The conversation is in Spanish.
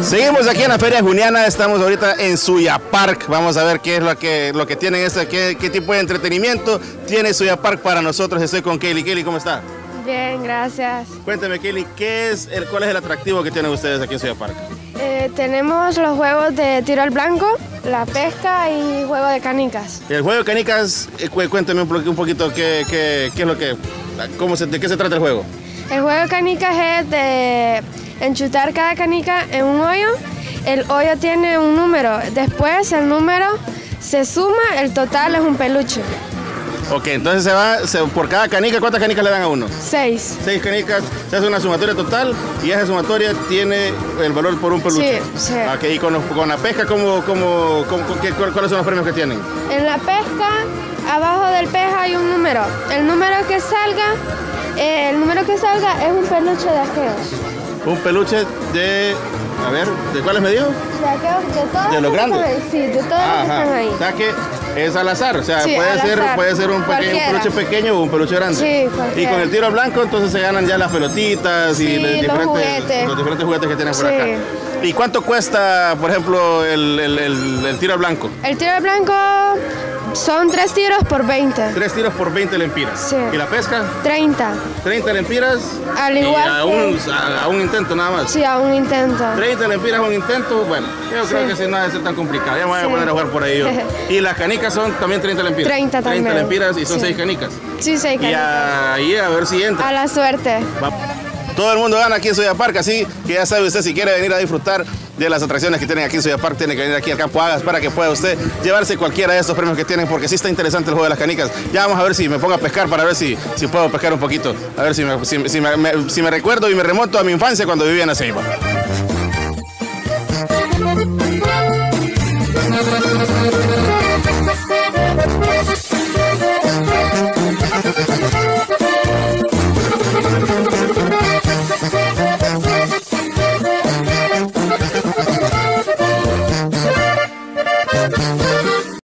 Seguimos aquí en la Feria Juniana, estamos ahorita en Suya Park. Vamos a ver qué es lo que tienen, qué tipo de entretenimiento tiene Suya Park para nosotros. Estoy con Kelly. Kelly, ¿cómo está? Bien, gracias. Cuénteme, Kelly, ¿cuál es el atractivo que tienen ustedes aquí en Suya Park? Tenemos los juegos de tiro al blanco, la pesca y juego de canicas. El juego de canicas, cuénteme un poquito qué es lo que, de qué se trata el juego. El juego de canicas es de enchutar cada canica en un hoyo. El hoyo tiene un número, después el número se suma, el total es un peluche. Ok, entonces por cada canica, ¿cuántas canicas le dan a uno? 6. 6 canicas, se hace una sumatoria total y esa sumatoria tiene el valor por un peluche. Sí, sí. Ok, y con la pesca, ¿cuáles son los premios que tienen? En la pesca, abajo del pez hay un número. El número que salga es un peluche de aqueos. Un peluche de, a ver, ¿de cuáles me dio? De aqueos, de todos. ¿De los grandes? Sí, de todos los que están ahí. O sea que es al azar, o sea, Sí, puede ser un peluche pequeño o un peluche grande. Sí, cualquiera. Y con el tiro al blanco entonces se ganan ya las pelotitas Sí, y los diferentes juguetes que tienen por Sí. acá. ¿Y cuánto cuesta, por ejemplo, el tiro al blanco? El tiro al blanco son 3 tiros por 20. 3 tiros por 20 lempiras. Sí. ¿Y la pesca? 30. 30 lempiras. Al igual a un intento nada más. Sí, a un intento. 30 lempiras a un intento, bueno, yo creo que no debe ser tan complicado. Ya me voy a poner a jugar por ahí yo. Y las canicas son también 30 lempiras. 30 también. 30 lempiras y son 6 canicas. Sí, 6 Y canicas. ahí a ver si entra. A la suerte. Todo el mundo gana aquí en Suya Park, así que ya sabe usted, si quiere venir a disfrutar de las atracciones que tienen aquí en Suya Park, tiene que venir aquí al Campo Hagas para que pueda usted llevarse cualquiera de estos premios que tienen, porque sí está interesante el juego de las canicas. Ya vamos a ver si me pongo a pescar para ver si puedo pescar un poquito, a ver si me recuerdo y me remonto a mi infancia cuando vivía en la Ceiba.